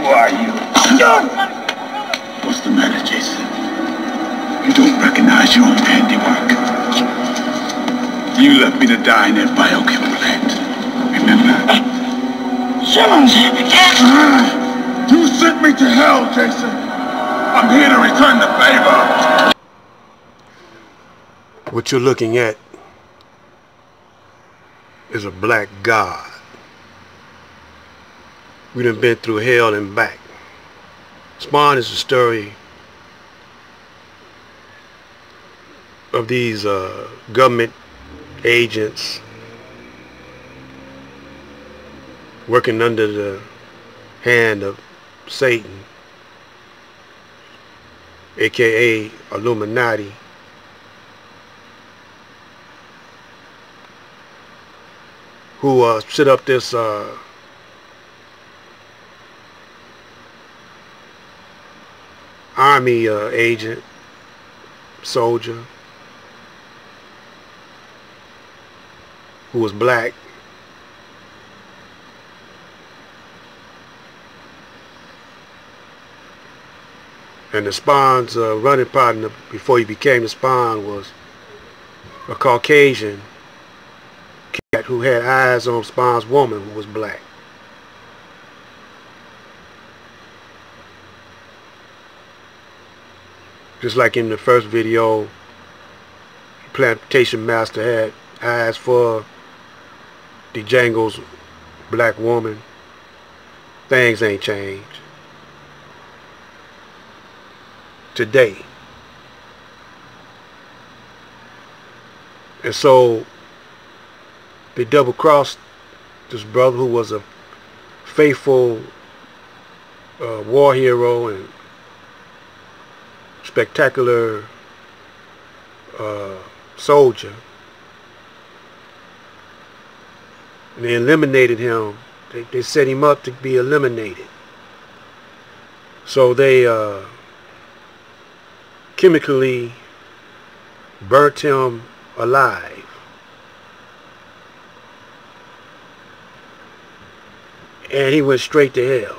are you? What's the matter, Jason? You don't recognize your own handiwork. You left me to die in that biochem plant. Remember? Simmons! You sent me to hell, Jason. I'm here to return the favor. What you're looking at is a black god. We done been through hell and back. Spawn is the story of these government agents working under the hand of Satan, aka Illuminati, who set up this army agent, soldier, who was black, and the Spawn's running partner before he became the Spawn was a Caucasian cat who had eyes on Spawn's woman who was black. Just like in the first video, Plantation Master had eyes for the Django's black woman. Things ain't changed today. And so they double-crossed this brother who was a faithful war hero and spectacular soldier, and they eliminated him. They set him up to be eliminated. So they chemically burnt him alive. And he went straight to hell.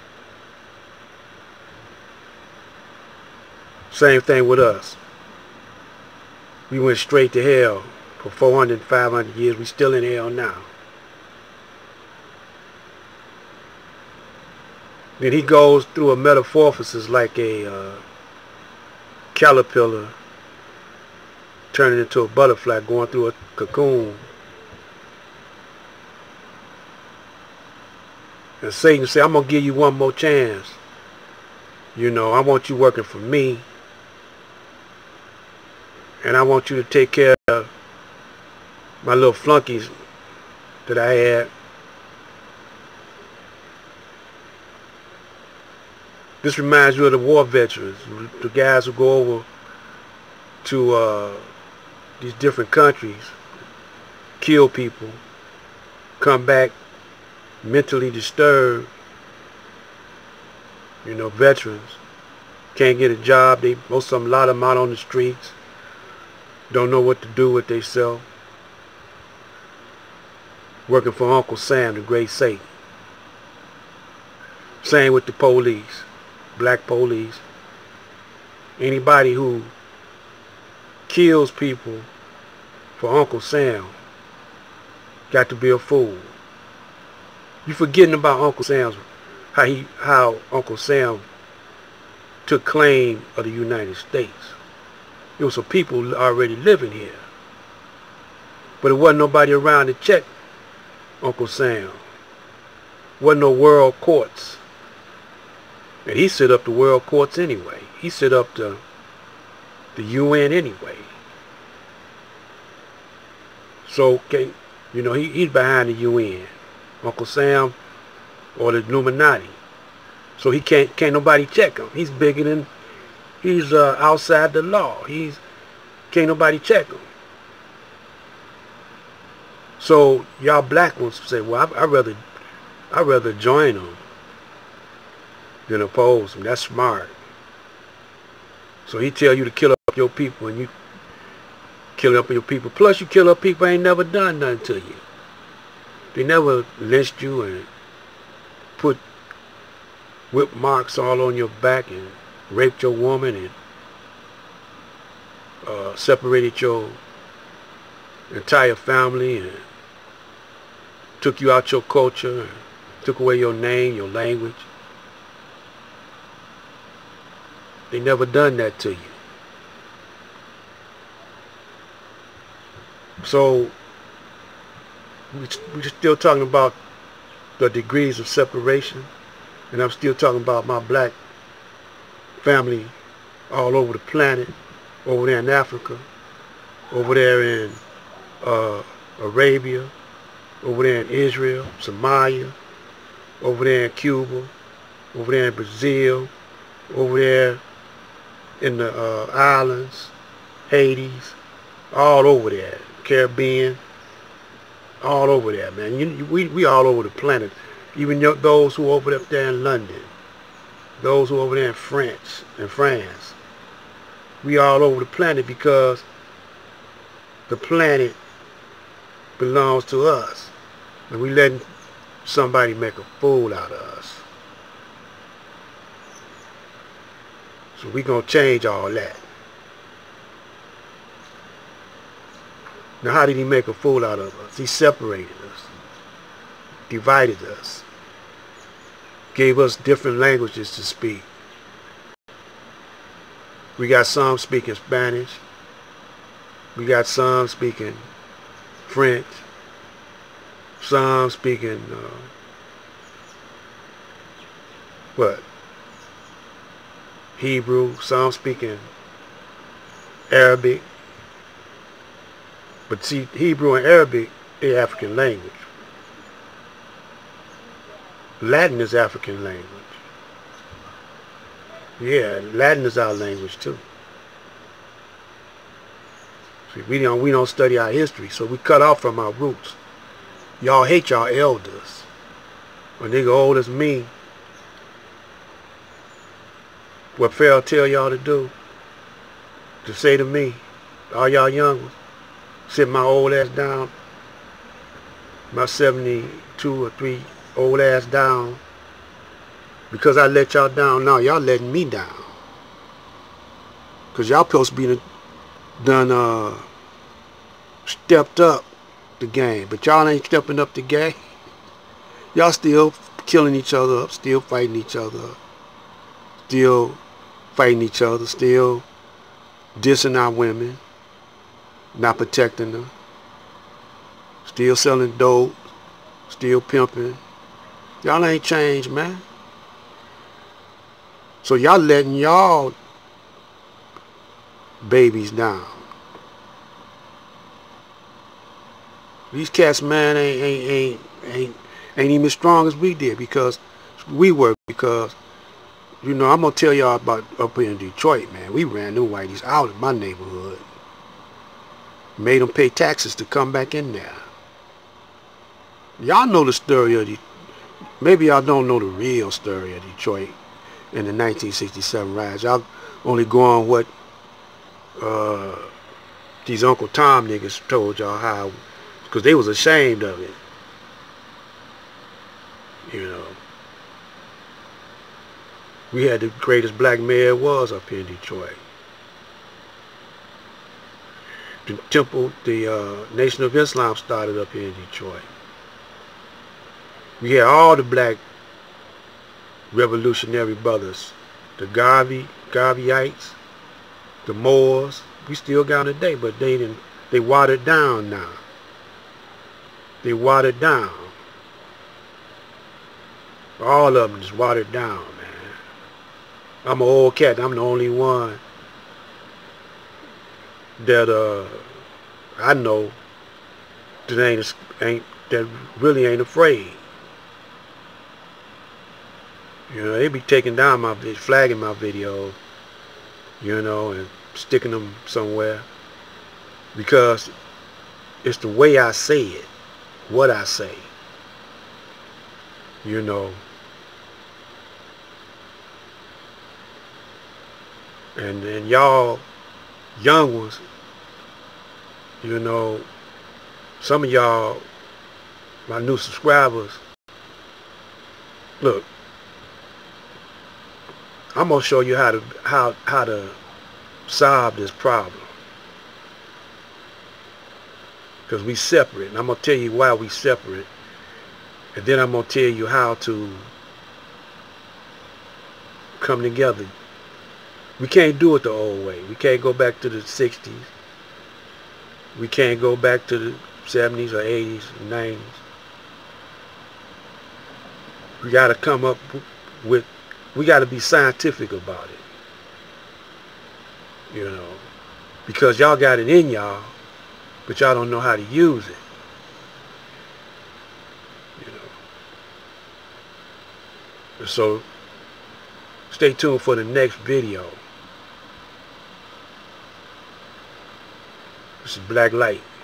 Same thing with us. We went straight to hell for 400, 500 years. We still in hell now. Then he goes through a metamorphosis like a caterpillar turning into a butterfly, going through a cocoon. And Satan said, I'm going to give you one more chance. You know, I want you working for me. And I want you to take care of my little flunkies that I had. This reminds you of the war veterans, the guys who go over to these different countries, kill people, come back mentally disturbed. You know, veterans can't get a job. Most of them, a lot of them out on the streets, don't know what to do with themselves. Working for Uncle Sam, the great Satan. Same with the police, black police. Anybody who kills people for Uncle Sam got to be a fool. You forgetting about Uncle Sam's, how Uncle Sam took claim of the United States. There was some people already living here, but it wasn't nobody around to check Uncle Sam. Wasn't no world courts, and he set up the world courts anyway. He set up the UN anyway. So, you know, he's behind the UN, Uncle Sam, or the Illuminati. So he can't nobody check him. He's bigger than, he's outside the law. Can't nobody check him. So y'all black ones say, well, I'd rather join them than oppose them. That's smart. So he tell you to kill up your people, and you kill up your people. Plus you kill up people ain't never done nothing to you. They never lynched you and put whip marks all on your back and raped your woman and separated your entire family and took you out your culture and took away your name, your language. They never done that to you. So we're still talking about the degrees of separation, and I'm still talking about my black family all over the planet, over there in Africa, over there in Arabia, over there in Israel, Somalia, over there in Cuba, over there in Brazil, over there in the islands, Hades, all over there, Caribbean, all over there, man. We all over the planet. Even those who are over there in London, those who are over there in France. We all over the planet because the planet belongs to us. And we letting somebody make a fool out of us. So we gonna change all that. Now how did he make a fool out of us? He separated us, divided us, gave us different languages to speak. We got some speaking Spanish. We got some speaking French. Some speaking Hebrew. Some speaking Arabic. But see, Hebrew and Arabic, they're African language. Latin is African language. Yeah, Latin is our language too. See, we don't study our history, so we cut off from our roots. Y'all hate y'all elders. A nigga old as me, what Pharaoh tell y'all to do, to say to me, all y'all young ones, sit my old ass down, my 72 or 3 old ass down, because I let y'all down. Now y'all letting me down. Because y'all supposed to be done stepped up the game, but y'all ain't stepping up the game. Y'all still killing each other up, still fighting each other up, still fighting each other, still dissing our women, not protecting them, still selling dope, still pimping. Y'all ain't changed, man. So y'all letting y'all babies down. These cats, man, ain't even as strong as we did, because we were, because, you know, I'm gonna tell y'all about up here in Detroit, man. We ran them whiteys out of my neighborhood. Made them pay taxes to come back in there. Y'all know the story of maybe y'all don't know the real story of Detroit in the 1967 riots. Y'all only go on what these Uncle Tom niggas told y'all how, because they was ashamed of it. You know, we had the greatest black mayor was up here in Detroit. The Nation of Islam started up here in Detroit. We had all the black revolutionary brothers, the Garveyites, the Moors. We still got them today, but they watered down now. They watered down. All of them just watered down, man. I'm an old cat. I'm the only one that I know that really ain't afraid. You know, they be taking down flagging my videos, you know, and sticking them somewhere, because it's the way I say it, what I say, you know. And y'all young ones, you know, some of y'all, my new subscribers, look, I'm gonna show you how to solve this problem. Because we separate, and I'm gonna tell you why we separate, and then I'm gonna tell you how to come together. We can't do it the old way. We can't go back to the 60s. We can't go back to the 70s or 80s and 90s. We got to come up with, we got to be scientific about it. You know, because y'all got it in y'all, but y'all don't know how to use it. You know. So stay tuned for the next video. This is Black Light.